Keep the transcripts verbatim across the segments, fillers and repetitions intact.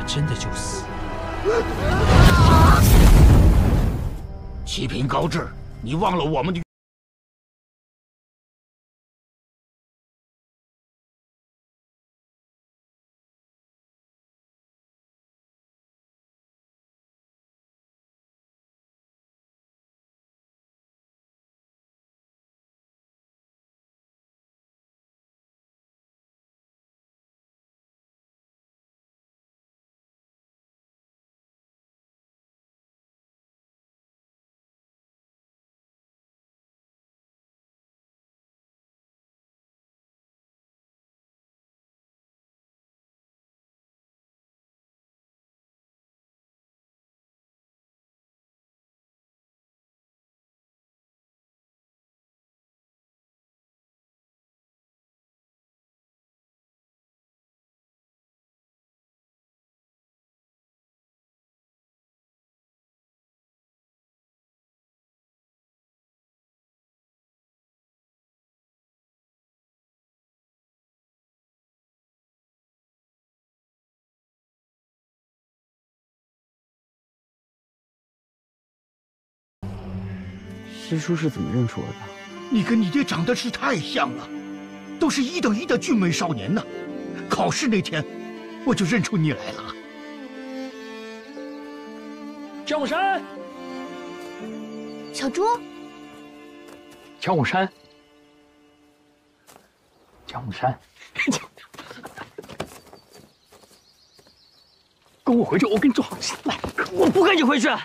真的就死。 启禀高志，你忘了我们的。 师叔是怎么认出我的？ 你跟你爹长得是太像了，都是一等一的俊美少年呢。考试那天，我就认出你来了。 江武山， 小猪， 江武山，江武山，跟我回去，我给你做好吃的。我不跟你回去。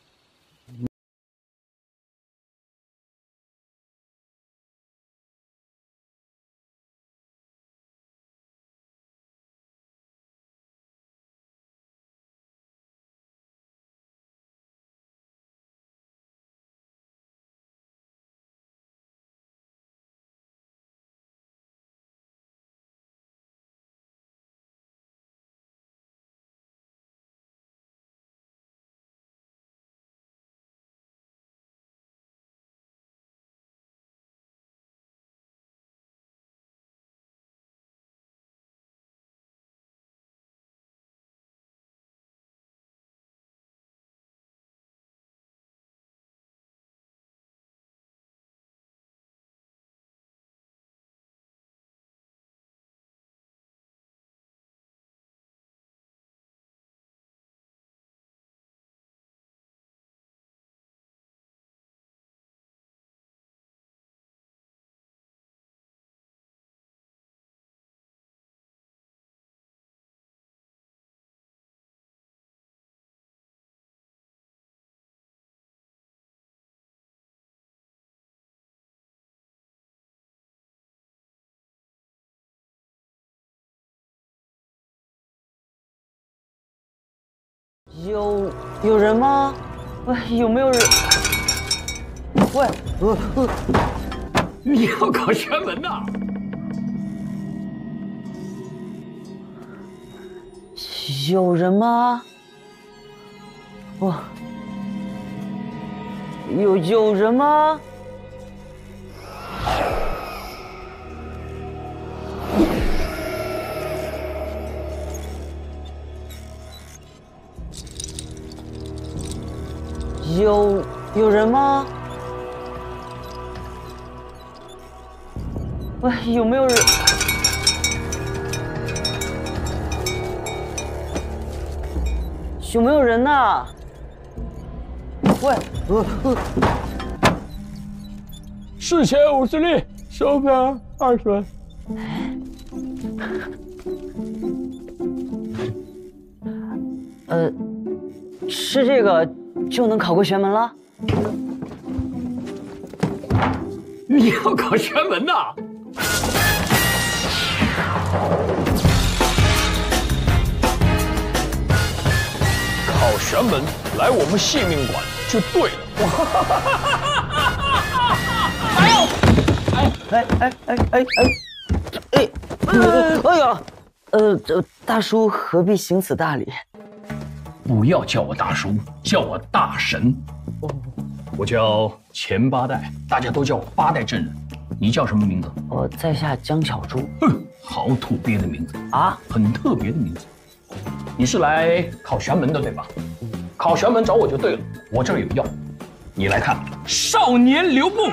有有人吗？喂，有没有人？喂，呃呃， 你要考玄文呐？ 有人吗？哇，有有人吗？ 有有人吗？喂，有没有人？有没有人呐？喂，呃呃， 四千五十粒，收票二十文。 呃，吃这个。 就能考过玄门了？ 你要考玄门呐？考玄门来我们戏命馆就对了。哎呦！哎哎哎哎哎哎哎哎呀！呃，这大叔何必行此大礼？ 不要叫我大叔，叫我大神。哦，我叫钱八代，大家都叫我八代真人。你叫什么名字？ 我在下江小猪。 哼，好土鳖的名字啊，很特别的名字。 你是来考玄门的对吧？考玄门找我就对了，我这儿有药，你来看，少年刘牧。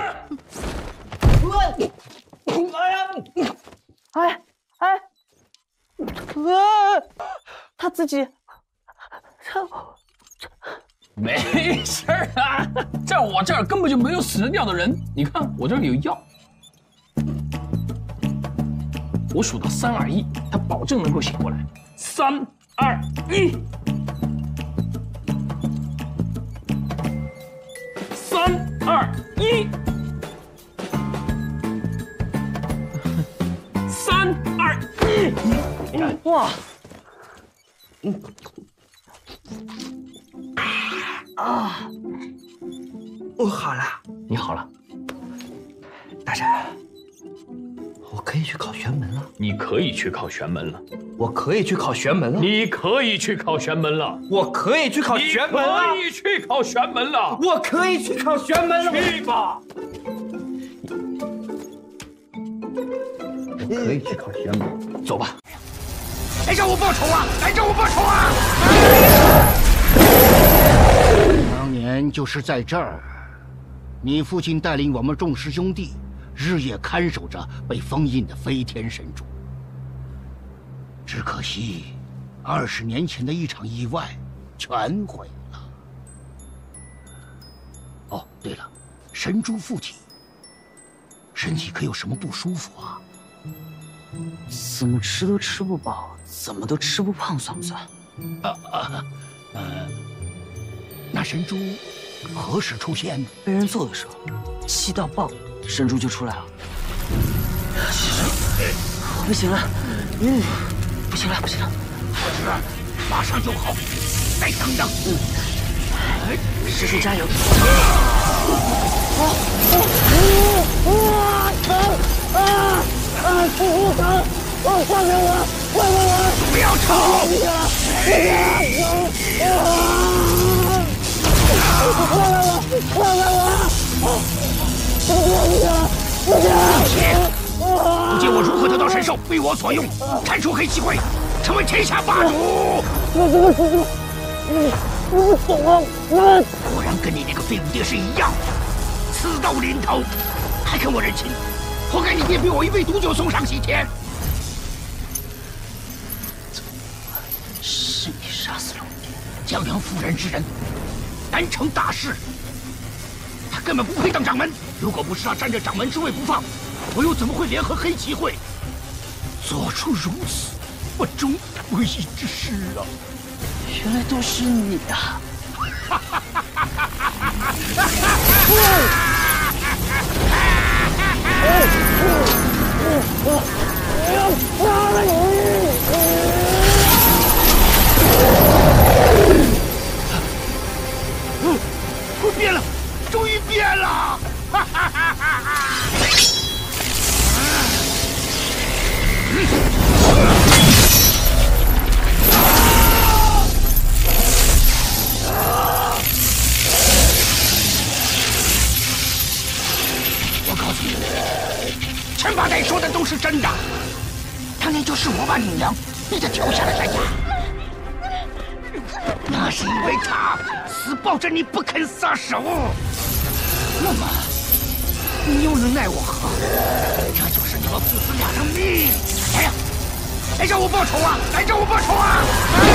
哎呀，哎哎，呃，他自己，他。 没事儿啊，在我这儿根本就没有死掉的人。你看，我这里有药，我数到三二一，他保证能够醒过来。三二一，三二一，三二一。你看， 哇，嗯。 啊！我好了， 你好了， 大神，我可以去考玄门了。 你可以去考玄门了。 我可以去考玄门了。 你可以去考玄门了。 我可以去考玄门了。 你可以去考玄门了。 我可以去考玄门了。 去吧。 我可以去考玄门， 走吧。 来找我报仇啊！来找我报仇啊！ 当年就是在这儿，你父亲带领我们众师兄弟，日夜看守着被封印的飞天神柱。只可惜，二十年前的一场意外，全毁了。哦，对了，神珠附体，身体可有什么不舒服啊？ 怎么吃都吃不饱，怎么都吃不胖，算不算？ 啊啊，呃。 那神珠何时出现呢？ 被人揍的时候，气到爆，神珠就出来了。我不行了，嗯，不行了，不行了， 我知道，马上就好，再等等。 嗯，师叔加油！啊啊啊啊！师傅疼，我放开我，放开我！ 不要吵！ 不行了，不行！啊！ 放开我！放开我！不行！不行！ 不见我如何得到神兽，为我所用，铲除黑气鬼，成为天下霸主。 我怎么知道？你你不懂啊！我果然跟你那个废物爹是一样，刺到临头，还跟我认亲，活该你爹逼我一杯毒酒送上西天。 是你杀死了我爹， 江洋妇人之人。 难成大事，他根本不配当掌门。如果不是他占着掌门之位不放，我又怎么会联合黑旗会，做出如此不忠不义之事啊！ 原来都是你啊！我要杀了你！ 我变了，终于变了！哈哈哈哈哈！我告诉你，陈八代说的都是真的。当年就是我把你娘逼得跳下了山崖，那是因为他。 死抱着你不肯撒手，那么你又能奈我何？这就是你们父子俩的命！来呀，来找我报仇啊！来找我报仇啊！